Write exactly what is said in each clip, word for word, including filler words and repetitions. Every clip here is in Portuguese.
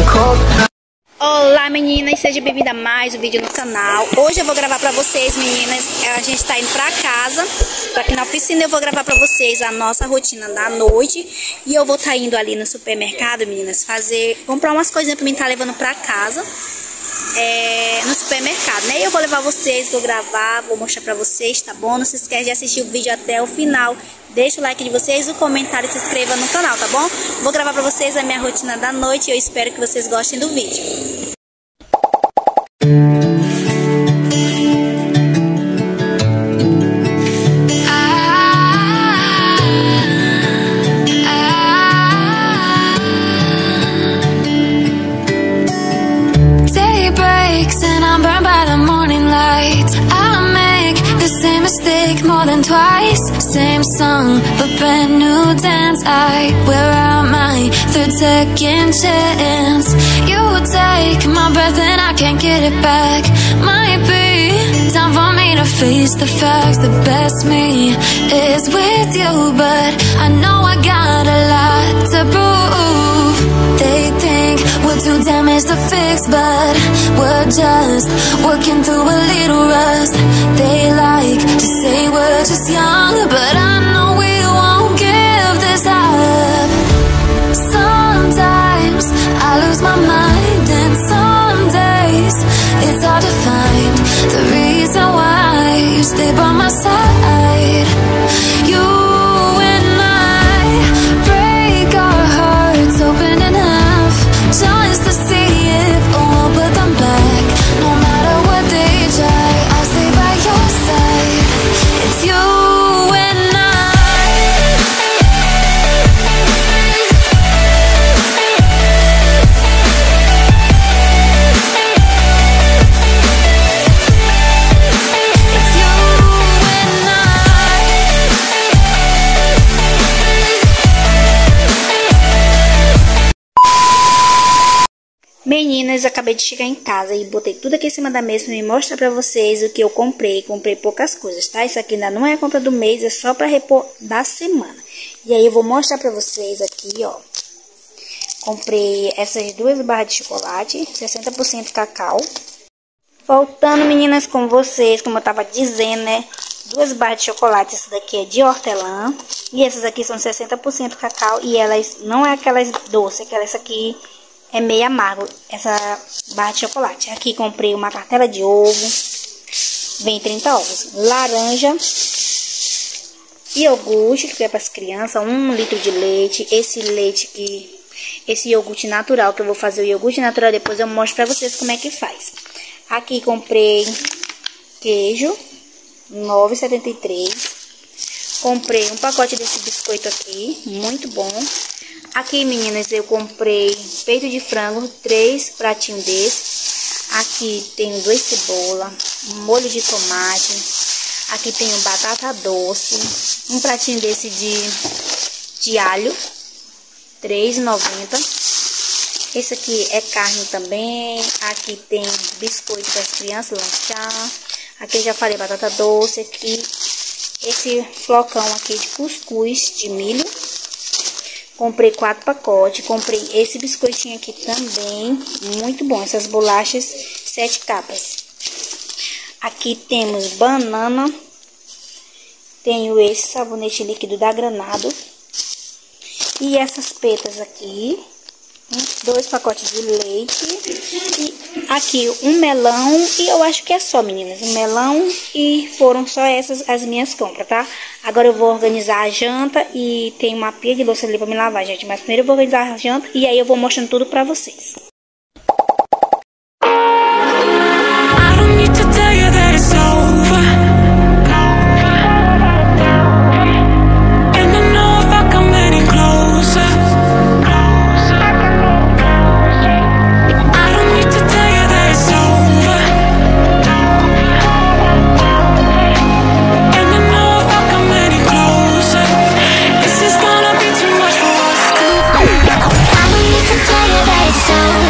Olá meninas, seja bem-vinda a mais um vídeo no canal. Hoje eu vou gravar pra vocês, meninas, a gente tá indo pra casa, tô aqui na oficina. Eu vou gravar pra vocês a nossa rotina da noite. E eu vou tá indo ali no supermercado, meninas, fazer, comprar umas coisinhas pra mim tá levando pra casa, é, no supermercado, né? Eu vou levar vocês, vou gravar, vou mostrar pra vocês, tá bom? Não se esquece de assistir o vídeo até o final. Deixa o like de vocês, o comentário e se inscreva no canal, tá bom? Vou gravar pra vocês a minha rotina da noite e eu espero que vocês gostem do vídeo. More than twice, same song, but brand new dance. I wear out my third second chance. You take my breath and I can't get it back. Might be time for me to face the facts. The best me is with you, but I know I got a lot to prove. They think we're too damaged to fix, but we're just working through a little rust. They like to say we're just young, but I know we won't give this up. Sometimes I lose my mind, and some days it's hard to find the reason why you stay by my side. You and I break our hearts open in half, just to see if we'll put them back. No matter what they try, I'll stay by your side. It's you and I. It's you and Meninas, acabei de chegar em casa e botei tudo aqui em cima da mesa pra me mostrar pra vocês o que eu comprei. Comprei poucas coisas, tá? Isso aqui ainda não é a compra do mês, é só pra repor da semana. E aí eu vou mostrar pra vocês aqui, ó. Comprei essas duas barras de chocolate, sessenta por cento cacau. Voltando, meninas, com vocês, como eu tava dizendo, né? Duas barras de chocolate, essa daqui é de hortelã. E essas aqui são sessenta por cento cacau e elas não é aquelas doces, aquelas aqui é meio amargo, essa barra de chocolate. Aqui comprei uma cartela de ovo, vem trinta ovos, laranja, iogurte, que é para as crianças, um litro de leite, esse leite que, esse iogurte natural, que eu vou fazer o iogurte natural, depois eu mostro para vocês como é que faz. Aqui comprei queijo, nove reais e setenta e três centavos. Comprei um pacote desse biscoito aqui, muito bom. Aqui, meninas, eu comprei peito de frango, três pratinhos desse. Aqui tem duas cebolas, molho de tomate. Aqui tem batata doce, um pratinho desse de, de alho, três reais e noventa centavos. Esse aqui é carne também. Aqui tem biscoito para as crianças lanchar. Aqui eu já falei batata doce. Aqui esse flocão aqui de cuscuz de milho. Comprei quatro pacotes, comprei esse biscoitinho aqui também, muito bom, essas bolachas, sete capas. Aqui temos banana, tenho esse sabonete líquido da Granado. E essas petas aqui, dois pacotes de leite. E aqui um melão, e eu acho que é só, meninas, um melão. E foram só essas as minhas compras, tá? Agora eu vou organizar a janta e tem uma pia de louça ali pra me lavar, gente. Mas primeiro eu vou organizar a janta e aí eu vou mostrando tudo pra vocês. So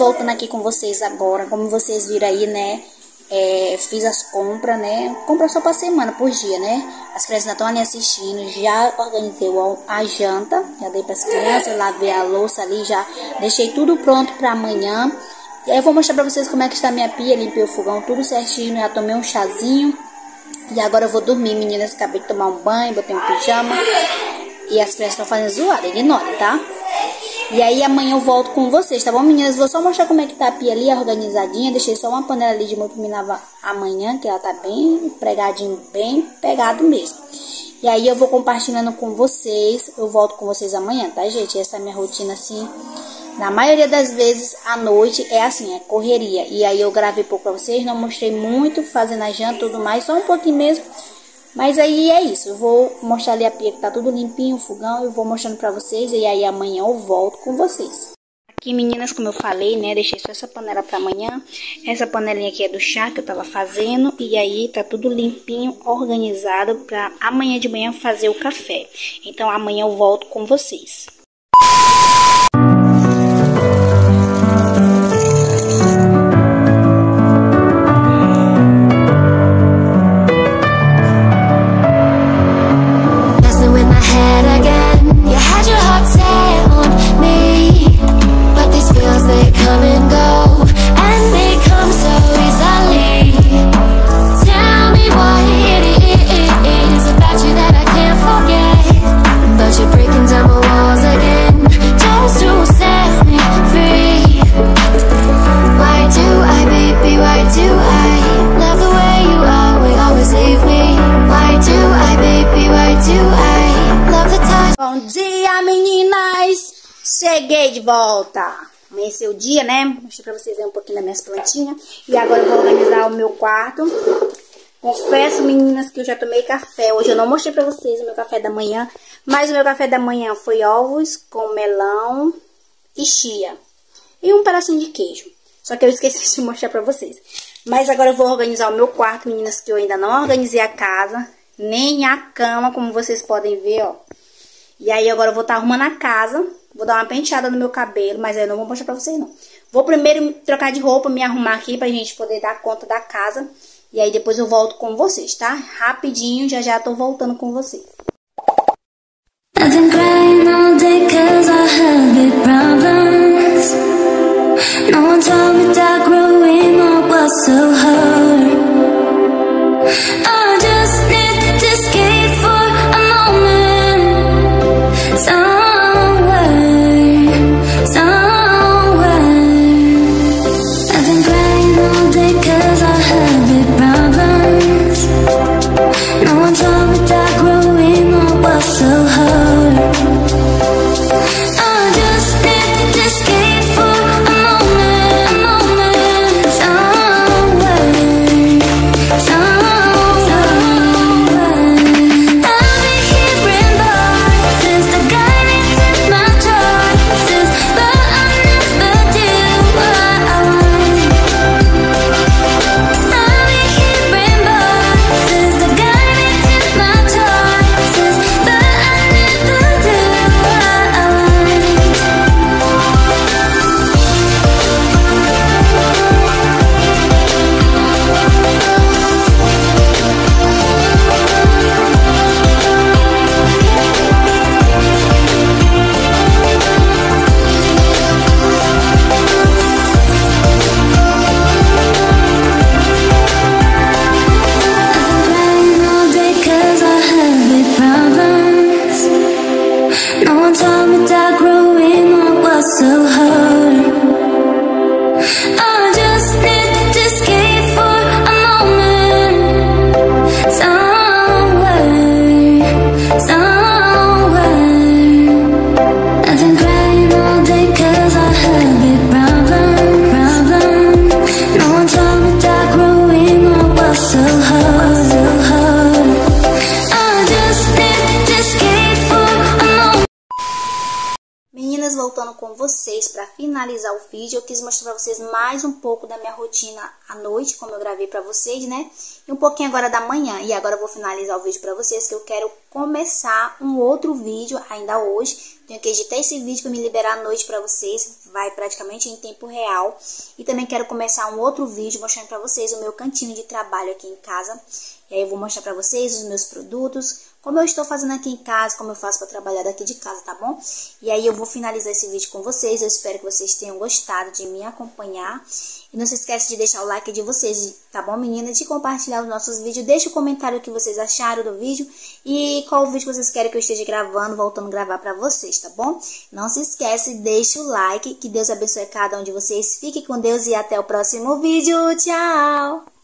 voltando aqui com vocês agora. Como vocês viram aí, né? É, fiz as compras, né? Compra só pra semana, por dia, né? As crianças estão ali assistindo. Já organizei a janta. Já dei pras crianças, lavei a louça ali. Já deixei tudo pronto pra amanhã. E aí eu vou mostrar pra vocês como é que está a minha pia. Limpei o fogão tudo certinho. Já tomei um chazinho. E agora eu vou dormir, meninas. Acabei de tomar um banho, botei um pijama. E as crianças estão fazendo zoada, ignorem, tá? E aí amanhã eu volto com vocês, tá bom, meninas? Vou só mostrar como é que tá a pia ali, organizadinha. Deixei só uma panela ali de molho pra me lavar amanhã, que ela tá bem pregadinho, bem pegado mesmo. E aí eu vou compartilhando com vocês. Eu volto com vocês amanhã, tá, gente? Essa é a minha rotina, assim. Na maioria das vezes, à noite, é assim, é correria. E aí eu gravei pouco pra vocês, não mostrei muito, fazendo a janta e tudo mais, só um pouquinho mesmo. Mas aí é isso, eu vou mostrar ali a pia que tá tudo limpinho, o fogão, eu vou mostrando pra vocês e aí amanhã eu volto com vocês. Aqui, meninas, como eu falei, né, deixei só essa panela pra amanhã. Essa panelinha aqui é do chá que eu tava fazendo e aí tá tudo limpinho, organizado pra amanhã de manhã fazer o café. Então amanhã eu volto com vocês. Bom dia, meninas! Cheguei de volta! Amanheceu o dia, né? Mostrei pra vocês aí um pouquinho das minhas plantinhas. E agora eu vou organizar o meu quarto. Confesso, meninas, que eu já tomei café. Hoje eu não mostrei pra vocês o meu café da manhã. Mas o meu café da manhã foi ovos com melão e chia. E um pedacinho de queijo. Só que eu esqueci de mostrar pra vocês. Mas agora eu vou organizar o meu quarto, meninas, que eu ainda não organizei a casa. Nem a cama, como vocês podem ver, ó. E aí agora eu vou estar arrumando a casa. Vou dar uma penteada no meu cabelo, mas eu não vou mostrar pra vocês, não. Vou primeiro trocar de roupa, me arrumar aqui pra gente poder dar conta da casa. E aí depois eu volto com vocês, tá? Rapidinho, já já tô voltando com vocês. I've been crying all day cause I have big problems. No one told me that growing up was so hard. I just need to escape for a moment. Somewhere, somewhere. I've been crying all day cause I have big problems. No one told me that growing up was so hard. I just need to escape for a moment, a moment. Somewhere, somewhere. I've been hearing voices that guide me to my choices, but I never do what I want. I've been hearing voices that guide me to my choices, but I never do what I want. Crying all day cause I have big problems. No one told me that growing up was so hard. I just need to escape for a moment. Somewhere, somewhere. I've been crying all day cause I have big problems, problems. No one told me that growing up was so hard, so hard. I just need to escape for a moment. Meninas, voltando com vocês para finalizar o vídeo, eu quis mostrar para vocês mais um pouco da minha rotina à noite, como eu gravei para vocês, né? E um pouquinho agora da manhã. E agora eu vou finalizar o vídeo para vocês, que eu quero começar um outro vídeo ainda hoje. Tenho que editar esse vídeo para me liberar à noite para vocês. vai praticamente em tempo real. E também quero começar um outro vídeo mostrando pra vocês o meu cantinho de trabalho aqui em casa. E aí eu vou mostrar pra vocês os meus produtos, como eu estou fazendo aqui em casa, como eu faço pra trabalhar daqui de casa, tá bom? E aí eu vou finalizar esse vídeo com vocês, eu espero que vocês tenham gostado de me acompanhar. E não se esquece de deixar o like de vocês, tá bom, meninas? De compartilhar os nossos vídeos, deixa o comentário o que vocês acharam do vídeo e qual vídeo vocês querem que eu esteja gravando, voltando a gravar pra vocês, tá bom? Não se esquece, deixa o like, que Deus abençoe cada um de vocês, fique com Deus e até o próximo vídeo, tchau!